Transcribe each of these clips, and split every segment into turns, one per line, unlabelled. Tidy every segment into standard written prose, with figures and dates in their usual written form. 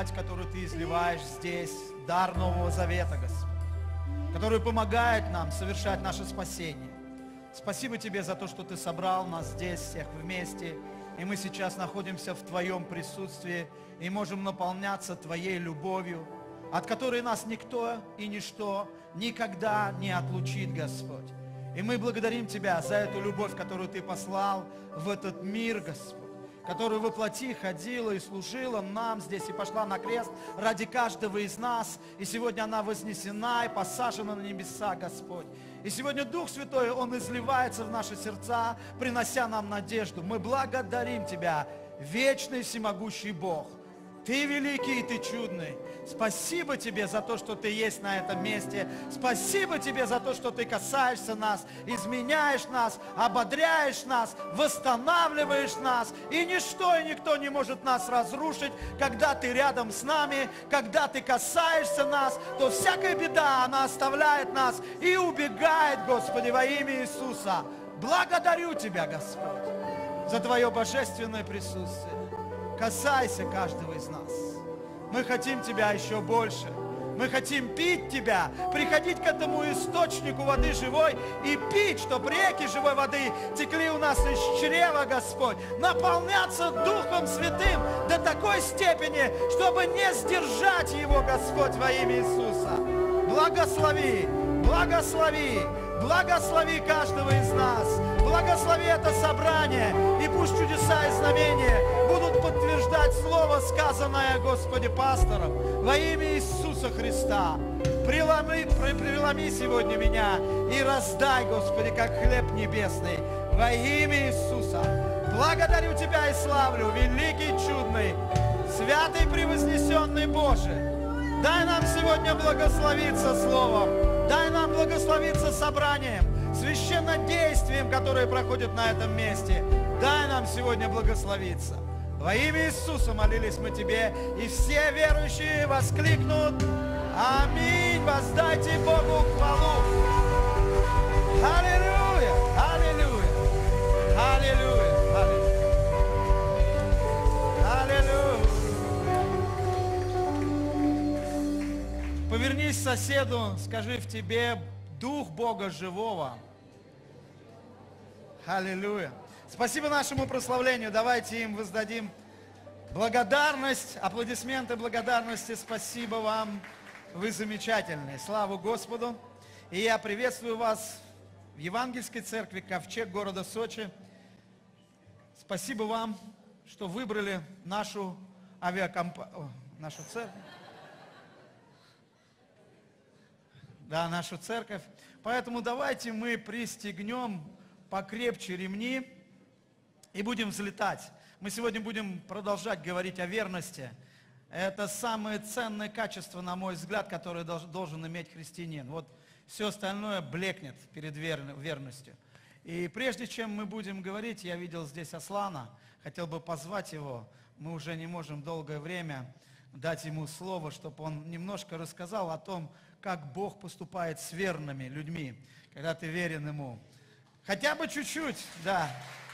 благодать, которую Ты изливаешь здесь, дар Нового Завета, Господь, который помогает нам совершать наше спасение. Спасибо Тебе за то, что Ты собрал нас здесь всех вместе, и мы сейчас находимся в Твоем присутствии и можем наполняться Твоей любовью, от которой нас никто и ничто никогда не отлучит, Господь. И мы благодарим Тебя за эту любовь, которую Ты послал в этот мир, Господь, которая воплоти ходила и служила нам здесь, и пошла на крест ради каждого из нас. И сегодня она вознесена и посажена на небеса, Господь. И сегодня Дух Святой, Он изливается в наши сердца, принося нам надежду. Мы благодарим Тебя, вечный всемогущий Бог. Ты великий и Ты чудный. Спасибо Тебе за то, что Ты есть на этом месте. Спасибо Тебе за то, что Ты касаешься нас, изменяешь нас, ободряешь нас, восстанавливаешь нас. И ничто и никто не может нас разрушить. Когда Ты рядом с нами, когда Ты касаешься нас, то всякая беда, она оставляет нас и убегает, Господи, во имя Иисуса. Благодарю Тебя, Господь, за Твое божественное присутствие. Касайся каждого из нас. Мы хотим Тебя еще больше. Мы хотим пить Тебя, приходить к этому источнику воды живой и пить, чтобы реки живой воды текли у нас из чрева, Господь. Наполняться Духом Святым до такой степени, чтобы не сдержать Его, Господь, во имя Иисуса. Благослови, благослови, благослови каждого из нас. Благослови это собрание, и пусть чудеса и знамения будут подтверждать слово, сказанное, Господи, пастором, во имя Иисуса Христа. Преломи сегодня меня и раздай, Господи, как хлеб небесный, во имя Иисуса. Благодарю Тебя и славлю, великий, чудный, святый, превознесенный Боже. Дай нам сегодня благословиться Словом, дай нам благословиться собранием, священнодействием, которое проходит на этом месте. Дай нам сегодня благословиться. Во имя Иисуса молились мы Тебе, и все верующие воскликнут: аминь, воздайте Богу хвалу. Аллилуйя, аллилуйя, аллилуйя, аллилуйя, аллилуйя. Повернись к соседу, скажи: в тебе Дух Бога живого. Аллилуйя. Спасибо нашему прославлению. Давайте им воздадим благодарность, аплодисменты благодарности. Спасибо вам. Вы замечательные. Слава Господу. И я приветствую вас в Евангельской церкви Ковчег города Сочи. Спасибо вам, что выбрали нашу нашу церковь. Да, нашу церковь. Поэтому давайте мы пристегнем покрепче ремни и будем взлетать. Мы сегодня будем продолжать говорить о верности. Это самое ценное качество, на мой взгляд, которое должен иметь христианин. Вот все остальное блекнет перед верностью. И прежде чем мы будем говорить, я видел здесь Аслана, хотел бы позвать его. Мы уже не можем долгое время дать ему слово, чтобы он немножко рассказал о том, как Бог поступает с верными людьми, когда ты верен Ему. Хотя бы чуть-чуть, да.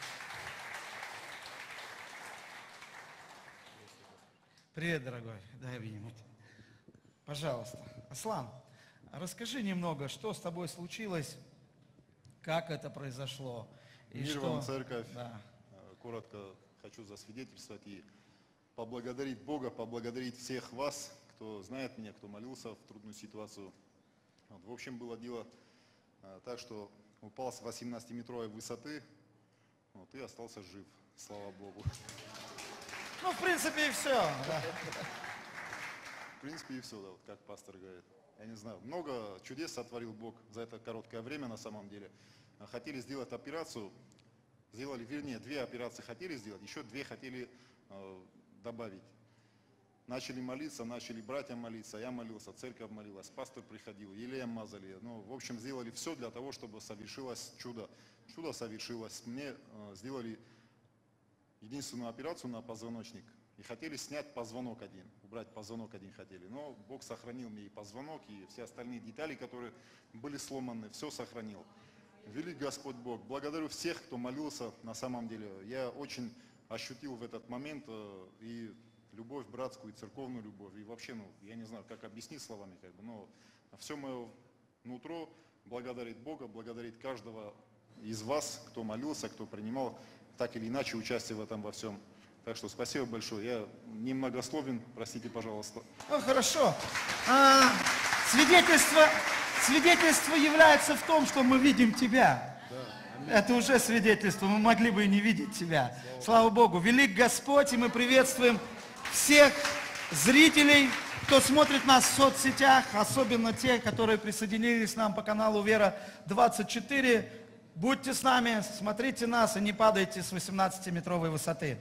Привет, дорогой. Дай обнимать. Пожалуйста. Аслан, расскажи немного, что с тобой случилось, как это произошло.
Мир вам, церковь.
Да.
Коротко хочу засвидетельствовать и поблагодарить Бога, поблагодарить всех вас, кто знает меня, кто молился в трудную ситуацию. Вот, в общем, было дело так, что упал с 18-метровой высоты, вот, и остался жив, слава Богу.
Ну, в принципе, и все. Да.
В принципе, и все, да, вот, как пастор говорит. Я не знаю, много чудес сотворил Бог за это короткое время на самом деле. Хотели сделать операцию, сделали, вернее, 2 операции хотели сделать, еще 2 хотели добавить. Начали молиться, начали братья молиться, я молился, церковь молилась, пастор приходил, елеем мазали. Ну, в общем, сделали все для того, чтобы совершилось чудо. Чудо совершилось. Мне сделали единственную операцию на позвоночник. И хотели снять позвонок один, убрать позвонок один хотели. Но Бог сохранил мне и позвонок, и все остальные детали, которые были сломаны, все сохранил. Велик Господь Бог. Благодарю всех, кто молился на самом деле. Я очень ощутил в этот момент и любовь братскую и церковную любовь. И вообще, я не знаю, как объяснить словами, но все мое нутро благодарит Бога, благодарит каждого из вас, кто молился, кто принимал так или иначе участие в этом во всем. Так что спасибо большое. Я немногословен, простите, пожалуйста.
Хорошо. Свидетельство является в том, что мы видим тебя. Это уже свидетельство, мы могли бы и не видеть тебя. Слава Богу, велик Господь, и мы приветствуем всех зрителей, кто смотрит нас в соцсетях, особенно те, которые присоединились к нам по каналу Вера24. Будьте с нами, смотрите нас и не падайте с 18-метровой высоты.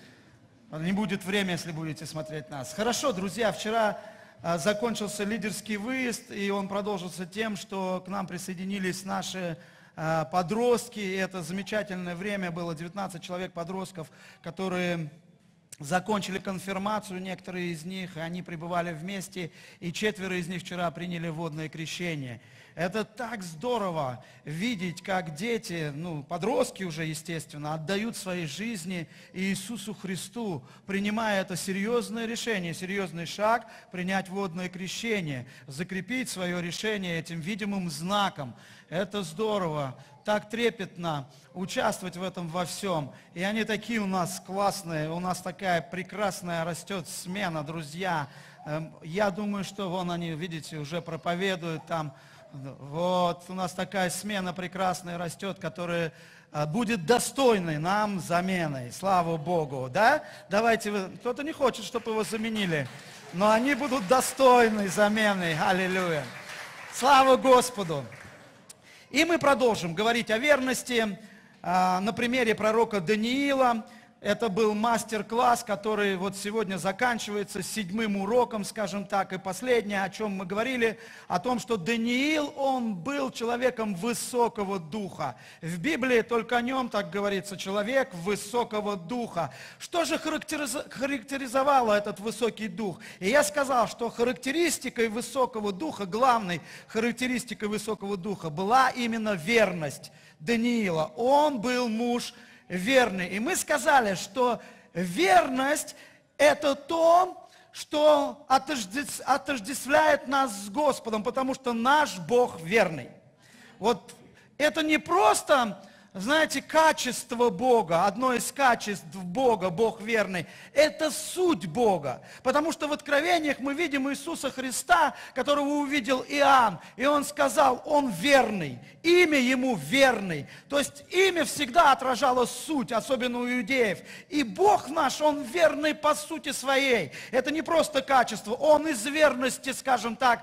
Не будет времени, если будете смотреть нас. Хорошо, друзья, вчера закончился лидерский выезд, и он продолжился тем, что к нам присоединились наши подростки. И это замечательное время было, 19 человек подростков, которые закончили конфирмацию, некоторые из них, и они пребывали вместе, и 4 из них вчера приняли водное крещение. Это так здорово видеть, как дети, подростки уже, естественно, отдают свои жизни Иисусу Христу, принимая это серьезное решение, серьезный шаг, принять водное крещение, закрепить свое решение этим видимым знаком. Это здорово, так трепетно участвовать в этом во всем. И они такие у нас классные, у нас такая прекрасная растет смена, друзья. Я думаю, что вон они, видите, уже проповедуют там. Вот, у нас такая смена прекрасная растет, которая будет достойной нам заменой. Слава Богу, да? Давайте, кто-то не хочет, чтобы его заменили, но они будут достойной заменой. Аллилуйя. Слава Господу. И мы продолжим говорить о верности на примере пророка Даниила. Это был мастер-класс, который вот сегодня заканчивается 7-м уроком, скажем так, и последнее, о чем мы говорили, о том, что Даниил, он был человеком высокого духа. В Библии только о нем так говорится, человек высокого духа. Что же характеризовало этот высокий дух? И я сказал, что характеристикой высокого духа, главной характеристикой высокого духа была именно верность Даниила. Он был муж верный. И мы сказали, что верность – это то, что отождествляет нас с Господом, потому что наш Бог верный. Вот это не просто, знаете, качество Бога, одно из качеств Бога, Бог верный, это суть Бога. Потому что в Откровениях мы видим Иисуса Христа, которого увидел Иоанн, и он сказал, он верный, имя ему верный. То есть имя всегда отражало суть, особенно у иудеев. И Бог наш, он верный по сути своей. Это не просто качество, он из верности, скажем так,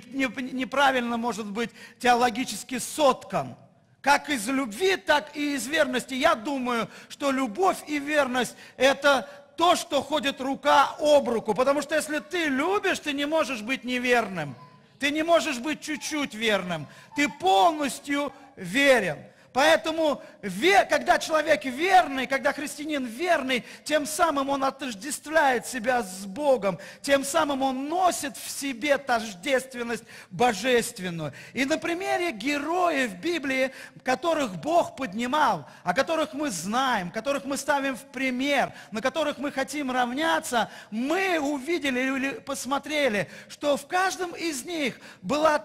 неправильно может быть теологически соткан. Как из любви, так и из верности. Я думаю, что любовь и верность – это то, что ходит рука об руку. Потому что если ты любишь, ты не можешь быть неверным. Ты не можешь быть чуть-чуть верным. Ты полностью верен. Поэтому, когда человек верный, когда христианин верный, тем самым он отождествляет себя с Богом, тем самым он носит в себе тождественность божественную. И на примере героев Библии, которых Бог поднимал, о которых мы знаем, которых мы ставим в пример, на которых мы хотим равняться, мы увидели или посмотрели, что в каждом из них было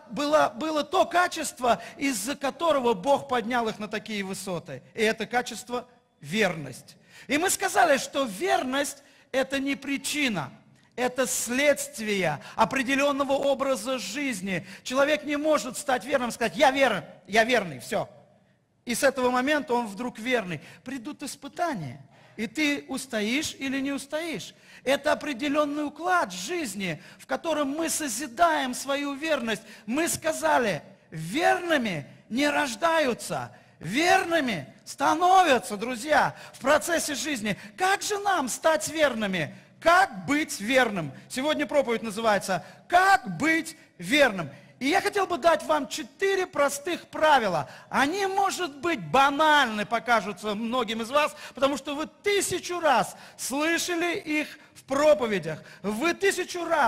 то качество, из-за которого Бог поднял их на такие высоты. И это качество верность. И мы сказали, что верность – это не причина, это следствие определенного образа жизни. Человек не может стать верным и сказать, я верный, все. И с этого момента он вдруг верный. Придут испытания, и ты устоишь или не устоишь. Это определенный уклад жизни, в котором мы созидаем свою верность. Мы сказали, верными не рождаются, верными становятся, друзья, в процессе жизни. Как же нам стать верными? Как быть верным? Сегодня проповедь называется «Как быть верным?». И я хотел бы дать вам 4 простых правила. Они, может быть, банальны, покажутся многим из вас, потому что вы 1000 раз слышали их в проповедях. Вы 1000 раз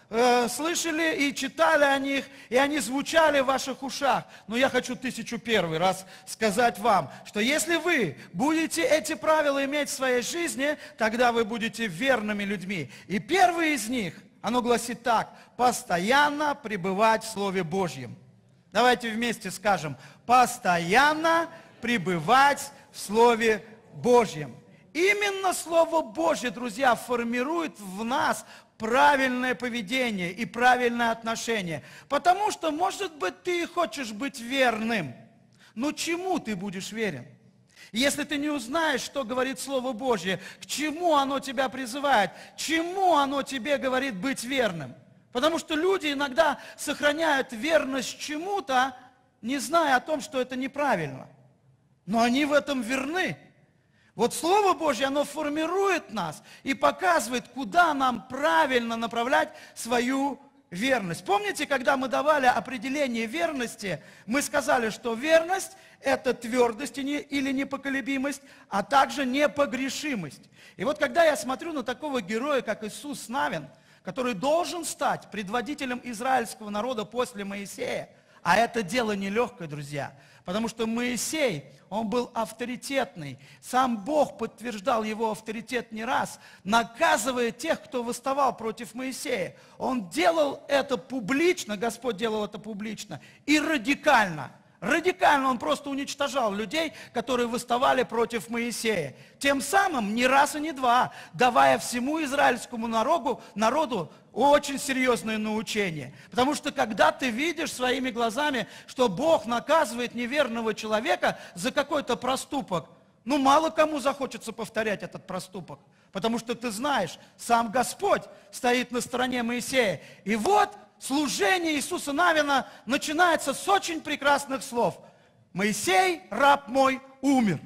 слышали и читали о них, и они звучали в ваших ушах. Но я хочу 1001 раз сказать вам, что если вы будете эти правила иметь в своей жизни, тогда вы будете верными людьми. И первый из них, оно гласит так: постоянно пребывать в Слове Божьем. Давайте вместе скажем: постоянно пребывать в Слове Божьем. Именно Слово Божье, друзья, формирует в нас правильное поведение и правильное отношение. Потому что, может быть, ты хочешь быть верным, но чему ты будешь верен? Если ты не узнаешь, что говорит Слово Божье, к чему оно тебя призывает, чему оно тебе говорит быть верным. Потому что люди иногда сохраняют верность чему-то, не зная о том, что это неправильно. Но они в этом верны. Вот Слово Божье, оно формирует нас и показывает, куда нам правильно направлять свою верность. Помните, когда мы давали определение верности, мы сказали, что верность – это твердость или непоколебимость, а также непогрешимость. И вот когда я смотрю на такого героя, как Иисус Навин, который должен стать предводителем израильского народа после Моисея, а это дело нелегкое, друзья, потому что Моисей, он был авторитетный. Сам Бог подтверждал его авторитет не раз, наказывая тех, кто восставал против Моисея. Он делал это публично, Господь делал это публично и радикально. Радикально он просто уничтожал людей, которые восставали против Моисея. Тем самым, не раз и не два, давая всему израильскому народу очень серьезное научение. Потому что когда ты видишь своими глазами, что Бог наказывает неверного человека за какой-то проступок, мало кому захочется повторять этот проступок. Потому что ты знаешь, сам Господь стоит на стороне Моисея. И вот служение Иисуса Навина начинается с очень прекрасных слов. «Моисей, раб мой, умер».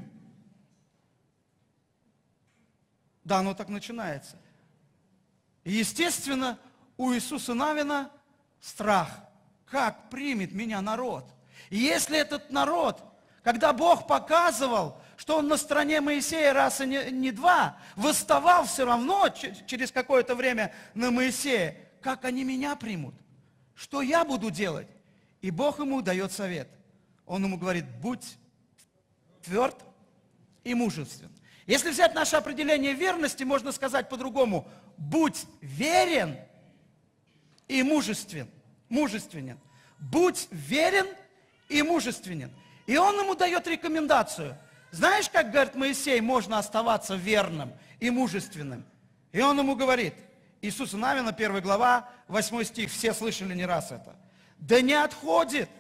Да, оно так начинается. И, естественно, у Иисуса Навина страх. Как примет меня народ? И если этот народ, когда Бог показывал, что он на стороне Моисея раз и не два, восставал все равно через какое-то время на Моисея, как они меня примут? Что я буду делать? И Бог ему дает совет. Он ему говорит: будь тверд и мужествен. Если взять наше определение верности, можно сказать по-другому: будь верен и мужественен. Будь верен и мужественен. И он ему дает рекомендацию. Знаешь, как, говорит Моисей, можно оставаться верным и мужественным? И он ему говорит, Иисуса Навина, 1 глава, 8 стих, все слышали не раз это. «Да не отходит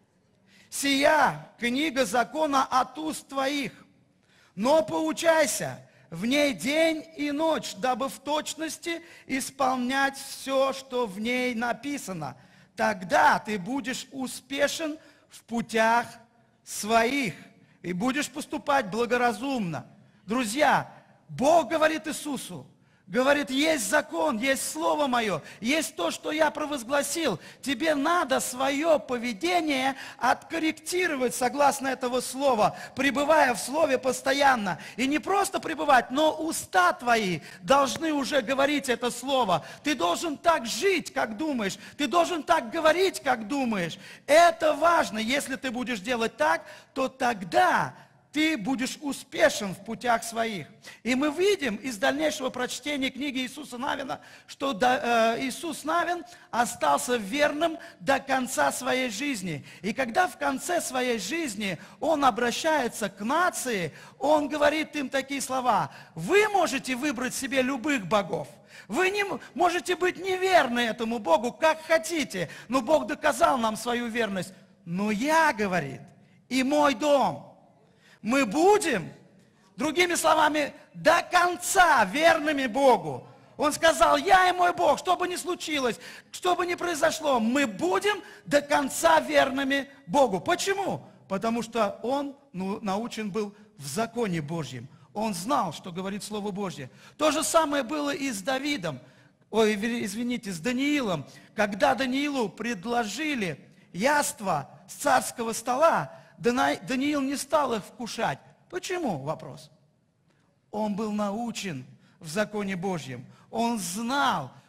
сия книга закона от уст твоих, но поучайся в ней день и ночь, дабы в точности исполнять все, что в ней написано. Тогда ты будешь успешен в путях своих и будешь поступать благоразумно». Друзья, Бог говорит Иисусу, говорит, есть закон, есть Слово Мое, есть то, что я провозгласил. Тебе надо свое поведение откорректировать согласно этого Слова, пребывая в Слове постоянно. И не просто пребывать, но уста твои должны уже говорить это Слово. Ты должен так жить, как думаешь. Ты должен так говорить, как думаешь. Это важно. Если ты будешь делать так, то тогда ты будешь успешен в путях своих. И мы видим из дальнейшего прочтения книги Иисуса Навина, что Иисус Навин остался верным до конца своей жизни. И когда в конце своей жизни он обращается к нации, он говорит им такие слова: вы можете выбрать себе любых богов. Вы не можете быть неверны этому Богу, как хотите, но Бог доказал нам свою верность. Но я, говорит, и мой дом, мы будем, другими словами, до конца верными Богу. Он сказал: я и мой Бог, что бы ни случилось, что бы ни произошло, мы будем до конца верными Богу. Почему? Потому что он научен был в законе Божьем. Он знал, что говорит Слово Божье. То же самое было и с Давидом, с Даниилом. Когда Даниилу предложили яства с царского стола, Даниил не стал их вкушать. Почему? Вопрос. Он был научен в законе Божьем. Он знал,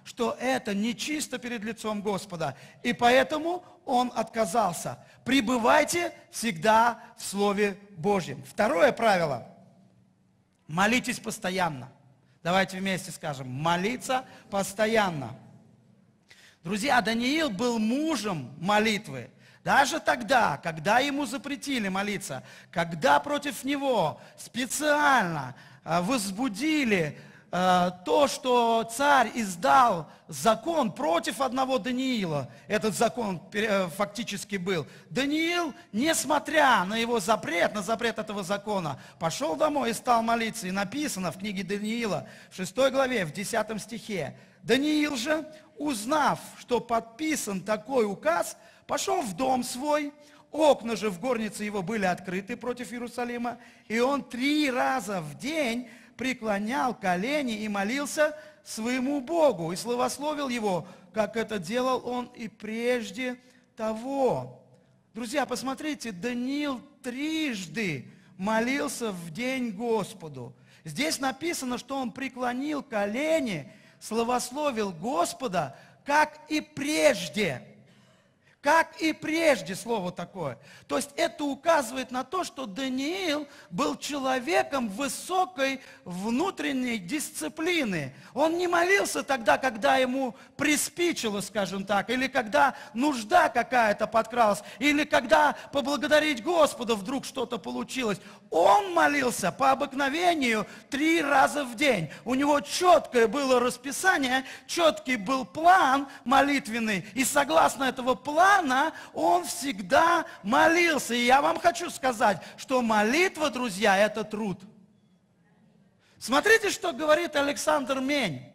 что это нечисто перед лицом Господа, и поэтому он отказался. Пребывайте всегда в Слове Божьем. Второе правило. Молитесь постоянно. Давайте вместе скажем, молиться постоянно. Друзья, Даниил был мужем молитвы. Даже тогда, когда ему запретили молиться, когда против него специально возбудили то, что царь издал закон против одного Даниила, этот закон фактически был, Даниил, несмотря на его запрет, на запрет этого закона, пошел домой и стал молиться. И написано в книге Даниила, в 6 главе, в 10 стихе, Даниил же, узнав, что подписан такой указ, пошел в дом свой, окна же в горнице его были открыты против Иерусалима, и он 3 раза в день преклонял колени и молился своему Богу, и славословил его, как это делал он и прежде того. Друзья, посмотрите, Даниил 3 молился в день Господу. Здесь написано, что он преклонил колени, славословил Господа, как и прежде. Как и прежде, слово такое. То есть это указывает на то, что Даниил был человеком высокой внутренней дисциплины. Он не молился тогда, когда ему приспичило, скажем так, или когда нужда какая-то подкралась, или когда поблагодарить Господа вдруг что-то получилось. Он молился по обыкновению 3 раза в день. У него четкое было расписание, четкий был план молитвенный, и согласно этого плана он всегда молился. И я вам хочу сказать, что молитва, друзья, это труд. Смотрите, что говорит Александр Мень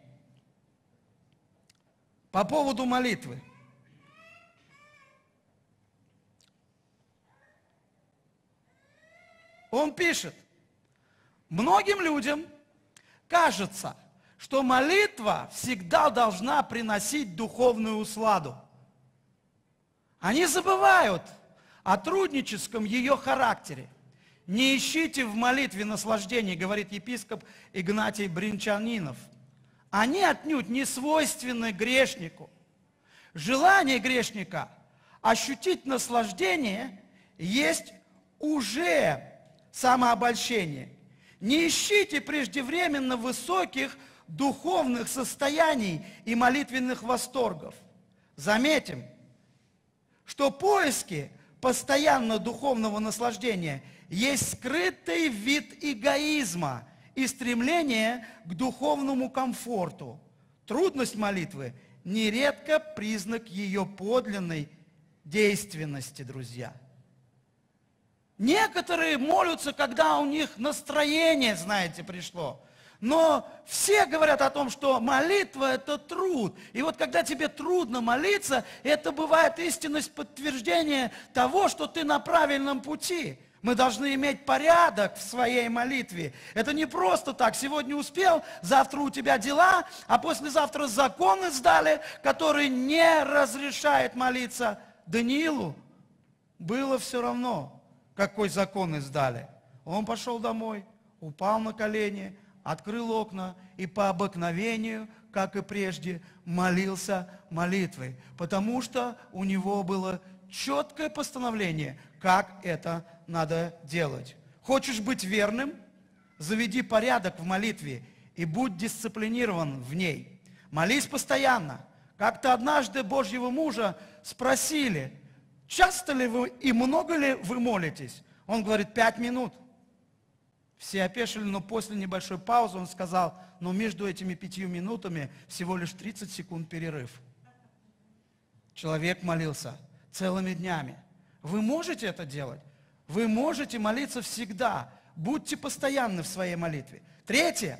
по поводу молитвы. Он пишет: многим людям кажется, что молитва всегда должна приносить духовную усладу. Они забывают о трудническом ее характере. Не ищите в молитве наслаждений, говорит епископ Игнатий Бринчанинов. Они отнюдь не свойственны грешнику. Желание грешника ощутить наслаждение есть уже самообольщение. Не ищите преждевременно высоких духовных состояний и молитвенных восторгов. Заметим, что поиски постоянно духовного наслаждения есть скрытый вид эгоизма и стремление к духовному комфорту. Трудность молитвы нередко признак ее подлинной действенности, друзья. Некоторые молятся, когда у них настроение, знаете, пришло. Но все говорят о том, что молитва – это труд. И вот когда тебе трудно молиться, это бывает истинность подтверждения того, что ты на правильном пути. Мы должны иметь порядок в своей молитве. Это не просто так. Сегодня успел, завтра у тебя дела, а послезавтра законы сдали, который не разрешает молиться. Даниилу было все равно, какой закон издали. Он пошел домой, упал на колени, открыл окна и по обыкновению, как и прежде, молился молитвой, потому что у него было четкое постановление, как это надо делать. Хочешь быть верным? Заведи порядок в молитве и будь дисциплинирован в ней. Молись постоянно. Как-то однажды Божьего мужа спросили: часто ли вы и много ли вы молитесь? Он говорит: 5 минут. Все опешили, но после небольшой паузы он сказал: но между этими 5 минутами всего лишь 30 секунд перерыв. Человек молился целыми днями. Вы можете это делать? Вы можете молиться всегда. Будьте постоянны в своей молитве. 3.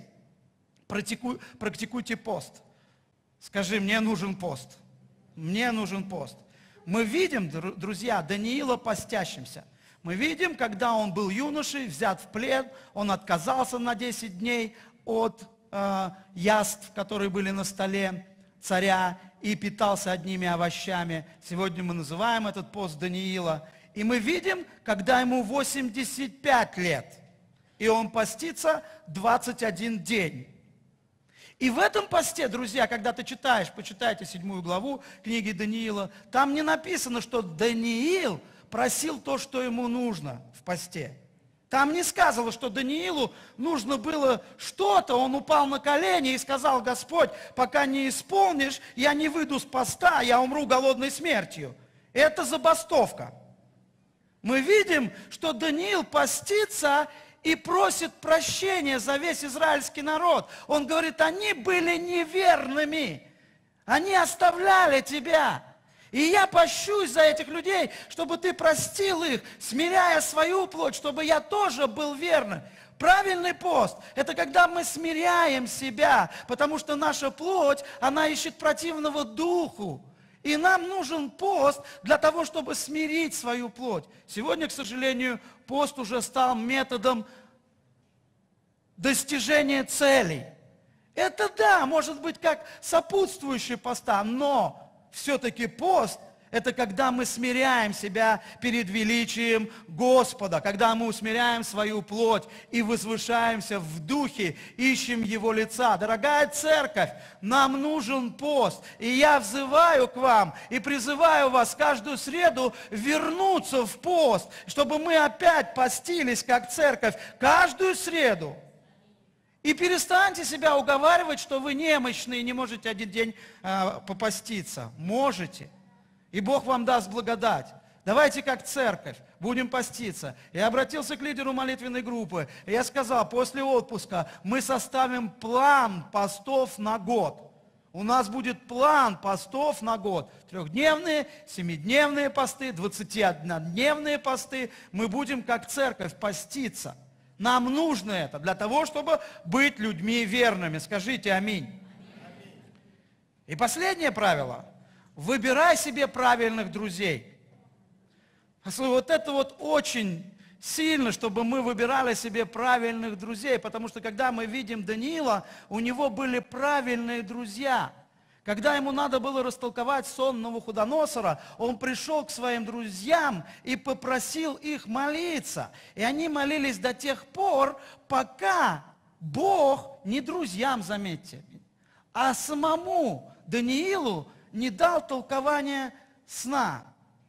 Практикуйте пост. Скажи: мне нужен пост. Мне нужен пост. Мы видим, друзья, Даниила постящимся. Мы видим, когда он был юношей, взят в плен, он отказался на 10 дней от яств, которые были на столе царя, и питался одними овощами. Сегодня мы называем этот пост Даниила. И мы видим, когда ему 85 лет, и он постится 21 день. И в этом посте, друзья, когда ты читаешь, почитайте 7 главу книги Даниила, там не написано, что Даниил просил то, что ему нужно в посте. Там не сказано, что Даниилу нужно было что-то, он упал на колени и сказал: Господь, пока не исполнишь, я не выйду с поста, я умру голодной смертью. Это забастовка. Мы видим, что Даниил постится и просит прощения за весь израильский народ. Он говорит: они были неверными, они оставляли тебя. И я пощусь за этих людей, чтобы ты простил их, смиряя свою плоть, чтобы я тоже был верным. Правильный пост – это когда мы смиряем себя, потому что наша плоть, она ищет противного духу. И нам нужен пост для того, чтобы смирить свою плоть. Сегодня, к сожалению, пост уже стал методом достижения целей. Это да, может быть, как сопутствующий поста, но все-таки пост – это когда мы смиряем себя перед величием Господа, когда мы усмиряем свою плоть и возвышаемся в духе, ищем Его лица. Дорогая церковь, нам нужен пост. И я взываю к вам и призываю вас каждую среду вернуться в пост, чтобы мы опять постились как церковь каждую среду. И перестаньте себя уговаривать, что вы немощные и не можете один день попаститься. Можете. И Бог вам даст благодать. Давайте как церковь будем поститься. Я обратился к лидеру молитвенной группы. И я сказал: после отпуска мы составим план постов на год. У нас будет план постов на год. 3-дневные, 7-дневные посты, 21-дневные посты. Мы будем как церковь поститься. Нам нужно это для того, чтобы быть людьми верными. Скажите аминь. И последнее правило. Выбирай себе правильных друзей. Вот это вот очень сильно, чтобы мы выбирали себе правильных друзей. Потому что когда мы видим Даниила, у него были правильные друзья. Когда ему надо было растолковать сон Навуходоносора, он пришел к своим друзьям и попросил их молиться. И они молились до тех пор, пока Бог, не друзьям, заметьте, а самому Даниилу не дал толкования сна.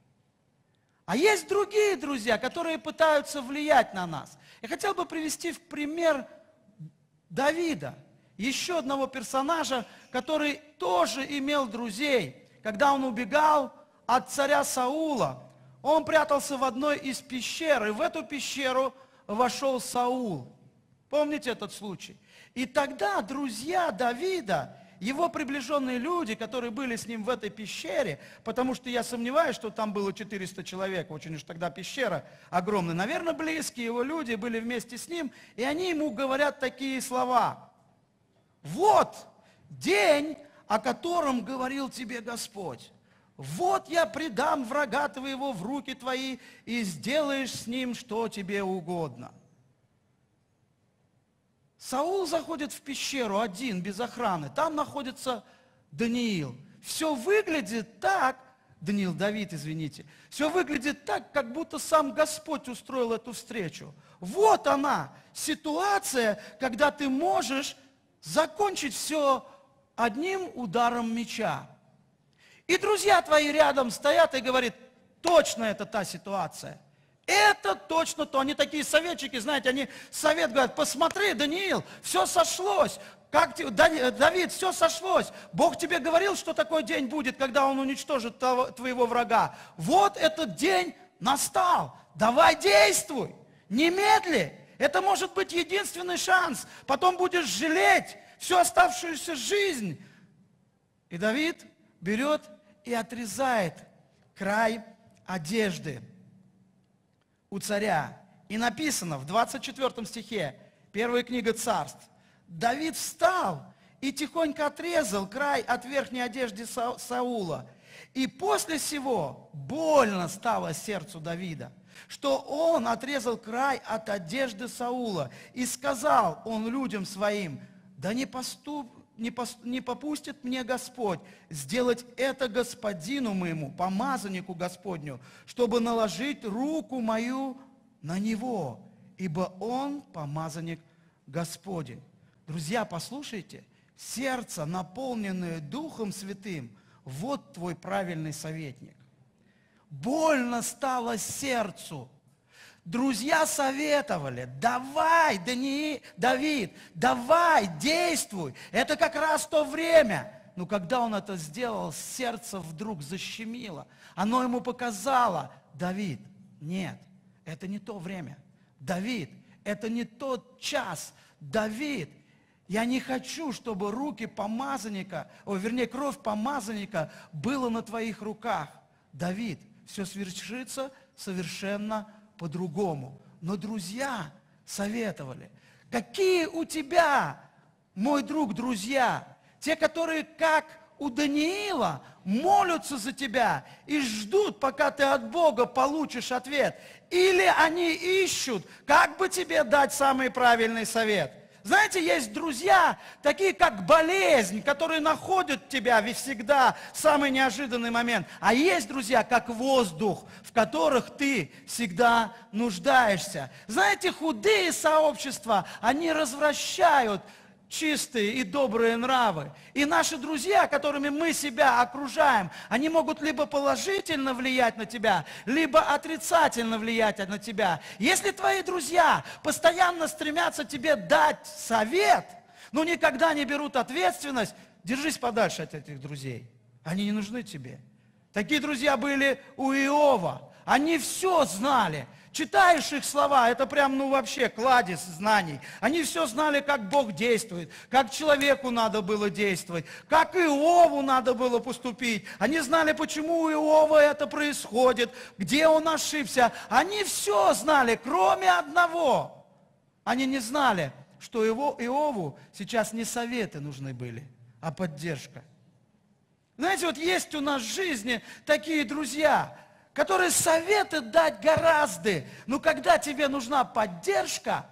А есть другие друзья, которые пытаются влиять на нас. Я хотел бы привести в пример Давида, еще одного персонажа, который тоже имел друзей. Когда он убегал от царя Саула, он прятался в одной из пещер, и в эту пещеру вошел Саул. Помните этот случай? И тогда друзья Давида, его приближенные люди, которые были с ним в этой пещере, потому что я сомневаюсь, что там было 400 человек, очень уж тогда пещера огромная. Наверное, близкие его люди были вместе с ним, и они ему говорят такие слова: «Вот день, о котором говорил тебе Господь. Вот я предам врага твоего в руки твои, и сделаешь с ним, что тебе угодно». Саул заходит в пещеру один, без охраны. Там находится Даниил. Все выглядит так, Давид, извините, все выглядит так, как будто сам Господь устроил эту встречу. Вот она, ситуация, когда ты можешь закончить все одним ударом меча. И друзья твои рядом стоят и говорят: точно это та ситуация. Это точно то. Они такие советчики, знаете, они совет говорят: посмотри, Даниил, все сошлось. Давид, все сошлось. Бог тебе говорил, что такой день будет, когда Он уничтожит твоего врага. Вот этот день настал. Давай действуй. Немедли. Это может быть единственный шанс. Потом будешь жалеть всю оставшуюся жизнь. И Давид берет и отрезает край одежды у царя. И написано в 24 стихе, 1 книга Царств: Давид встал и тихонько отрезал край от верхней одежды Саула. И после сего больно стало сердцу Давида, что он отрезал край от одежды Саула. И сказал он людям своим: да не попустит мне Господь сделать это господину моему, помазаннику Господню, чтобы наложить руку мою на него, ибо он помазанник Господень. Друзья, послушайте, сердце, наполненное Духом Святым, вот твой правильный советник. Больно стало сердцу. Друзья советовали: давай, Давид, давай, действуй. Это как раз то время. Но когда он это сделал, сердце вдруг защемило. Оно ему показало: Давид, нет, это не то время. Давид, это не тот час. Давид, я не хочу, чтобы руки помазанника, кровь помазанника была на твоих руках. Давид, все свершится совершенно по-другому. Но друзья советовали. Какие у тебя, мой друг, друзья? Те, которые, как у Даниила, молятся за тебя и ждут, пока ты от Бога получишь ответ. Или они ищут, как бы тебе дать самый правильный совет. Знаете, есть друзья, такие как болезнь, которые находят тебя всегда в самый неожиданный момент. А есть друзья, как воздух, в которых ты всегда нуждаешься. Знаете, худые сообщества, они развращают чистые и добрые нравы. И наши друзья, которыми мы себя окружаем, они могут либо положительно влиять на тебя, либо отрицательно влиять на тебя. Если твои друзья постоянно стремятся тебе дать совет, но никогда не берут ответственность, держись подальше от этих друзей. Они не нужны тебе. Такие друзья были у Иова. Они все знали. Читаешь их слова, это прям, вообще кладезь знаний. Они все знали, как Бог действует, как человеку надо было действовать, как Иову надо было поступить. Они знали, почему у Иова это происходит, где он ошибся. Они все знали, кроме одного. Они не знали, что Иову сейчас не советы нужны были, а поддержка. Знаете, вот есть у нас в жизни такие друзья, которые советы дать гораздо, но когда тебе нужна поддержка,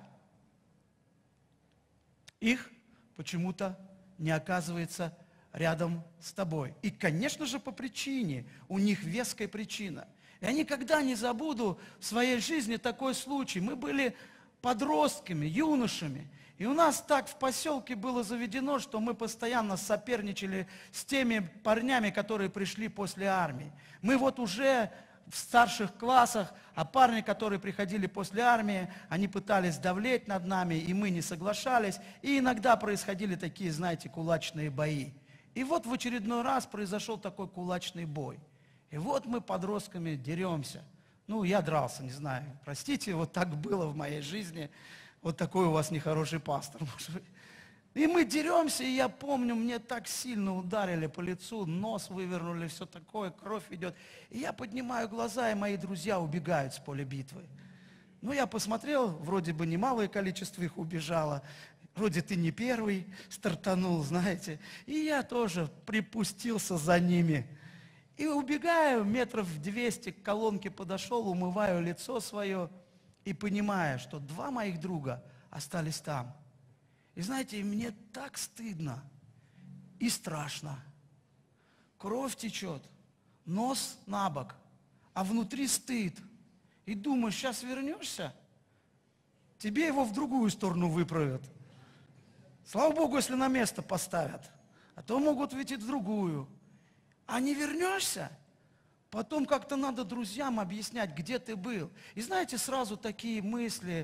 их почему-то не оказывается рядом с тобой. И, конечно же, по причине, у них веская причина. Я никогда не забуду в своей жизни такой случай. Мы были подростками, юношами, и у нас так в поселке было заведено, что мы постоянно соперничали с теми парнями, которые пришли после армии. Мы вот уже в старших классах, а парни, которые приходили после армии, они пытались давлеть над нами, и мы не соглашались. И иногда происходили такие, знаете, кулачные бои. И вот в очередной раз произошел такой кулачный бой. И вот мы подростками деремся. Я дрался, не знаю, простите, вот так было в моей жизни. Вот такой у вас нехороший пастор, может быть. И мы деремся, и я помню, мне так сильно ударили по лицу, нос вывернули, все такое, кровь идет. И я поднимаю глаза, и мои друзья убегают с поля битвы. Я посмотрел, вроде бы немалое количество их убежало. Вроде ты не первый стартанул, знаете. И я тоже припустился за ними. И убегаю, метров 200 к колонке подошел, умываю лицо свое и понимаю, что два моих друга остались там. И знаете, мне так стыдно и страшно. Кровь течет, нос на бок, а внутри стыд. И думаешь, сейчас вернешься, тебе его в другую сторону выправят. Слава Богу, если на место поставят, а то могут ведь и в другую. А не вернешься, потом как-то надо друзьям объяснять, где ты был. И знаете, сразу такие мысли,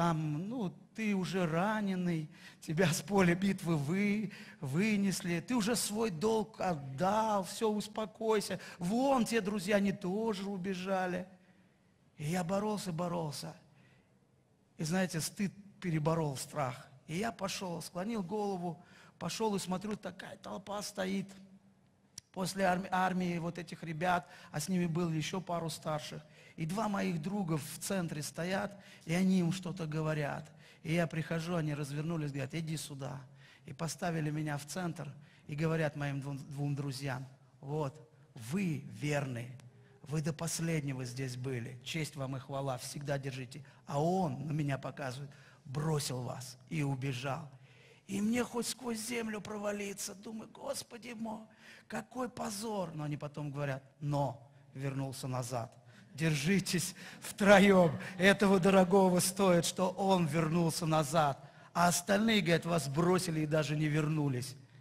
ты уже раненый, тебя с поля битвы вынесли, ты уже свой долг отдал, все, успокойся. Вон те друзья, они тоже убежали. И я боролся. И знаете, стыд переборол страх. И я пошел, склонил голову, пошел и смотрю, такая толпа стоит. После армии вот этих ребят, а с ними было еще пару старших. И два моих друга в центре стоят, и они им что-то говорят. И я прихожу, они развернулись, говорят, иди сюда. И поставили меня в центр, и говорят моим двум друзьям, вот, вы верны, вы до последнего здесь были, честь вам и хвала, всегда держите. А он, на меня показывает, бросил вас и убежал. И мне хоть сквозь землю провалиться, думаю, Господи мой, какой позор. Но они потом говорят, но вернулся назад. Держитесь втроем. Этого дорогого стоит, что он вернулся назад. А остальные, говорят, вас бросили и даже не вернулись.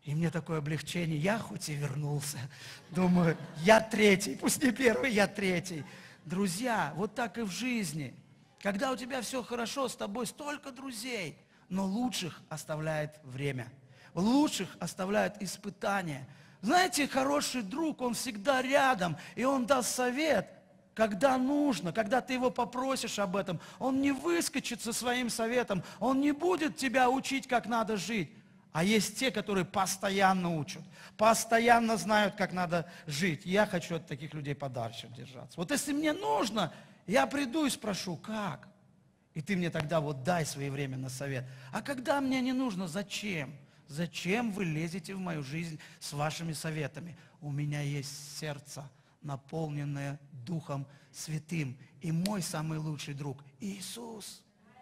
И мне такое облегчение, я хоть и вернулся. Думаю, я третий, пусть не первый, я третий. Друзья, вот так и в жизни. Когда у тебя все хорошо, с тобой столько друзей, но лучших оставляет время. Лучших оставляют испытания. Знаете, хороший друг, он всегда рядом, и он даст совет, когда нужно, когда ты его попросишь об этом. Он не выскочит со своим советом, он не будет тебя учить, как надо жить. А есть те, которые постоянно учат, постоянно знают, как надо жить. Я хочу от таких людей подальше держаться. Вот если мне нужно, я приду и спрошу, как? И ты мне тогда вот дай своевременно совет. А когда мне не нужно, зачем? Зачем вы лезете в мою жизнь с вашими советами? У меня есть сердце, наполненное Духом Святым. И мой самый лучший друг – Иисус.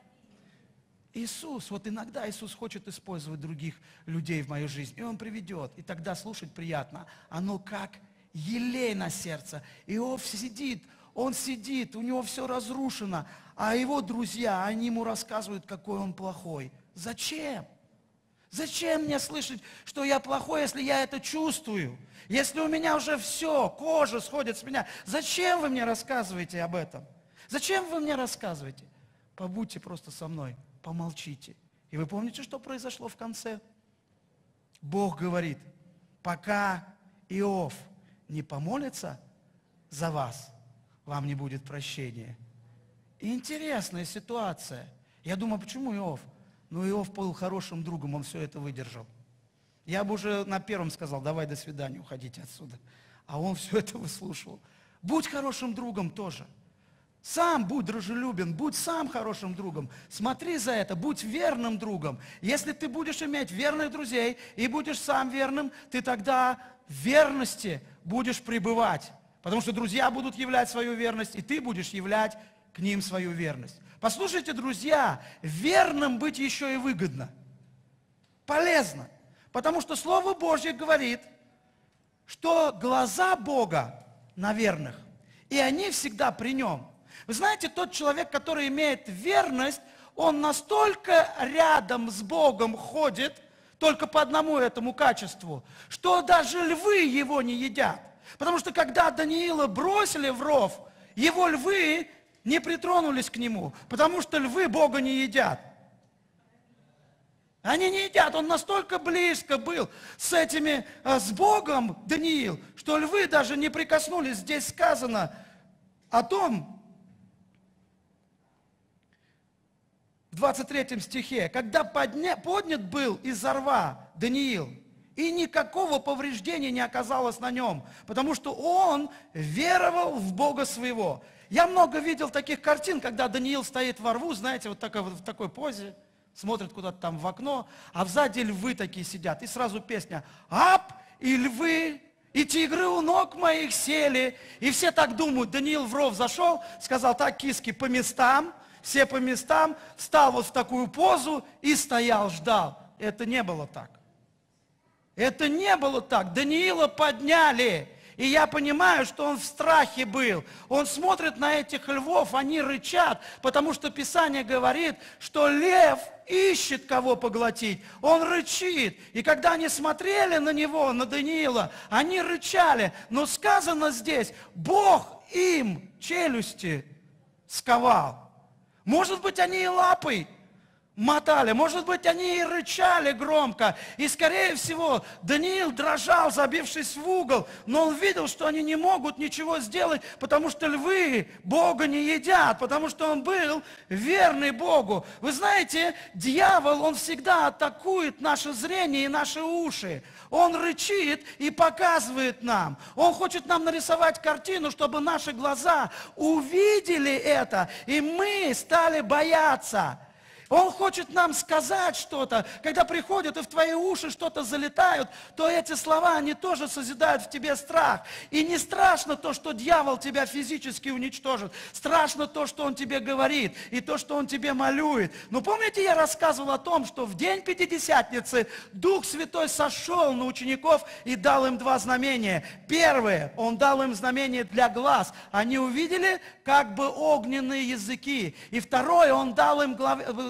Иисус, вот иногда Иисус хочет использовать других людей в мою жизнь, и Он приведет, и тогда слушать приятно. Оно как елей на сердце. Иов сидит, он сидит, у него все разрушено, а его друзья, они ему рассказывают, какой он плохой. Зачем? Зачем мне слышать, что я плохой, если я это чувствую? Если у меня уже все, кожа сходит с меня, зачем вы мне рассказываете об этом? Зачем вы мне рассказываете? Побудьте просто со мной. Помолчите. И вы помните, что произошло в конце? Бог говорит, пока Иов не помолится за вас, вам не будет прощения. И интересная ситуация. Я думаю, почему Иов? Ну, Иов был хорошим другом, он все это выдержал. Я бы уже на первом сказал, давай, до свидания, уходите отсюда. А он все это выслушивал. Будь хорошим другом тоже. Сам будь дружелюбен, будь сам хорошим другом. Смотри за это, будь верным другом. Если ты будешь иметь верных друзей и будешь сам верным, ты тогда в верности будешь пребывать. Потому что друзья будут являть свою верность, и ты будешь являть к ним свою верность. Послушайте, друзья, верным быть еще и выгодно. Полезно. Потому что Слово Божье говорит, что глаза Бога на верных, и они всегда при Нем. Вы знаете, тот человек, который имеет верность, он настолько рядом с Богом ходит, только по одному этому качеству, что даже львы его не едят. Потому что когда Даниила бросили в ров, его львы не притронулись к нему, потому что львы Бога не едят. Они не едят, он настолько близко был с Богом, Даниил, что львы даже не прикоснулись. Здесь сказано о том, в 23 стихе, когда поднят был из-за рва Даниил, и никакого повреждения не оказалось на нем, потому что он веровал в Бога своего. Я много видел таких картин, когда Даниил стоит во рву, знаете, вот в такой позе, смотрит куда-то там в окно, а сзади львы такие сидят, и сразу песня «Ап, и львы, и тигры у ног моих сели». И все так думают, Даниил в ров зашел, сказал так, киски по местам, все по местам, встал вот в такую позу и стоял, ждал. Это не было так. Это не было так. Даниила подняли. И я понимаю, что он в страхе был. Он смотрит на этих львов, они рычат, потому что Писание говорит, что лев ищет кого поглотить. Он рычит. И когда они смотрели на него, на Даниила, они рычали. Но сказано здесь, Бог им челюсти сковал. Может быть, они и лапой мотали, может быть, они и рычали громко. И, скорее всего, Даниил дрожал, забившись в угол, но он видел, что они не могут ничего сделать, потому что львы Бога не едят, потому что он был верный Богу. Вы знаете, дьявол, он всегда атакует наше зрение и наши уши. Он рычит и показывает нам. Он хочет нам нарисовать картину, чтобы наши глаза увидели это, и мы стали бояться. Он хочет нам сказать что-то. Когда приходят и в твои уши что-то залетают, то эти слова, они тоже созидают в тебе страх. И не страшно то, что дьявол тебя физически уничтожит. Страшно то, что он тебе говорит, и то, что он тебе малюет. Но помните, я рассказывал о том, что в день Пятидесятницы Дух Святой сошел на учеников и дал им два знамения. Первое, он дал им знамение для глаз. Они увидели как бы огненные языки. И второе, он дал им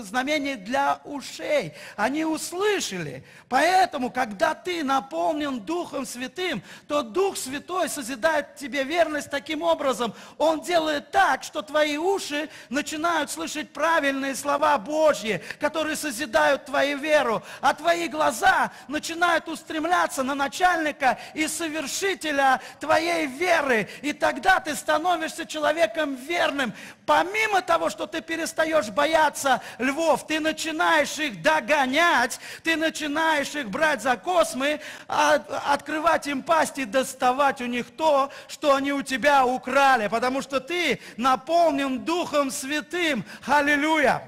знамение для ушей. Они услышали. Поэтому, когда ты наполнен Духом Святым, то Дух Святой созидает в тебе верность таким образом. Он делает так, что твои уши начинают слышать правильные слова Божьи, которые созидают твою веру, а твои глаза начинают устремляться на начальника и совершителя твоей веры. И тогда ты становишься человеком верным. Помимо того, что ты перестаешь бояться львов, ты начинаешь их догонять, ты начинаешь их брать за космы, открывать им пасть и доставать у них то, что они у тебя украли, потому что ты наполнен Духом Святым. Аллилуйя!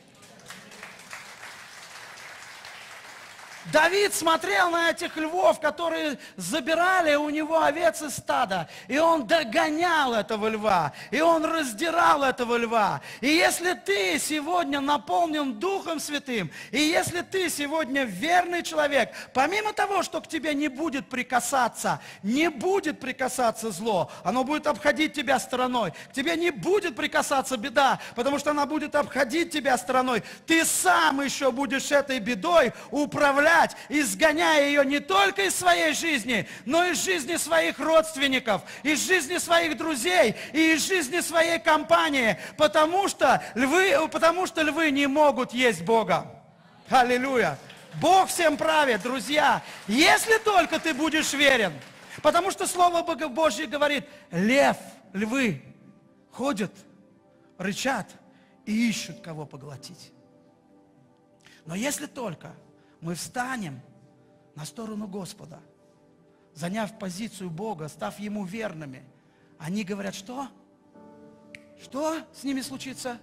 Давид смотрел на этих львов, которые забирали у него овец из стада, и он догонял этого льва, и он раздирал этого льва. И если ты сегодня наполнен Духом Святым, и если ты сегодня верный человек, помимо того, что к тебе не будет прикасаться зло, оно будет обходить тебя стороной, к тебе не будет прикасаться беда, потому что она будет обходить тебя стороной, ты сам еще будешь этой бедой управлять, изгоняя ее не только из своей жизни, но и из жизни своих родственников, из жизни своих друзей и из жизни своей компании, потому что львы не могут есть Бога. Аллилуйя! Бог всем правит, друзья, если только ты будешь верен. Потому что Слово Божье говорит, львы ходят, рычат и ищут, кого поглотить. Но если только мы встанем на сторону Господа, заняв позицию Бога, став Ему верными, они говорят, что? Что с ними случится?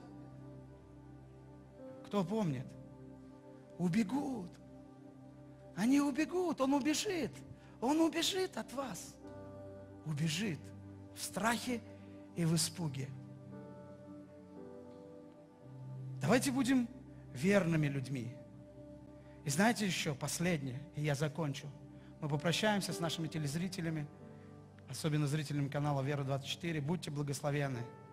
Кто помнит? Убегут. Они убегут, он убежит. Он убежит от вас. Убежит в страхе и в испуге. Давайте будем верными людьми. И знаете еще, последнее, и я закончу. Мы попрощаемся с нашими телезрителями, особенно зрителями канала Вера 24. Будьте благословенны.